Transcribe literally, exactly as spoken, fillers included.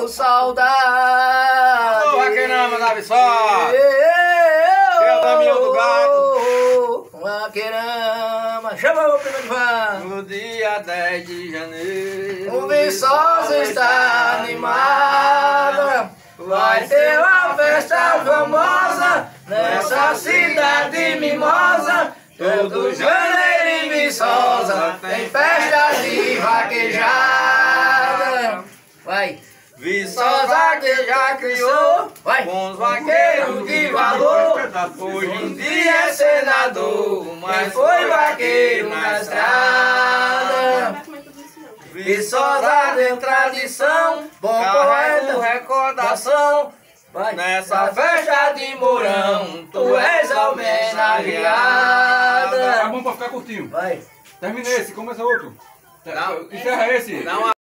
Ô saudade. Alô, Vaqueirama da Viçosa. Que é o Damião do Gato. Vaqueirama. Chama o primo de van. No dia dez de janeiro, O Viçosa está animada. Vai ter uma festa famosa nessa cidade mimosa. Todo janeiro em Viçosa tem festa de vaquejada. Vai. Viçosa que já criou Vai. bons vaqueiros de valor. Hoje em dia é senador, mas foi vaqueiro na estrada. Viçosa tem tradição, Bom carrego poeta. recordação. Vai. Nessa festa de Mourão, tu és homenageada. É bom pra ficar curtinho. Vai. Termina esse, começa outro. Não. Encerra esse. Não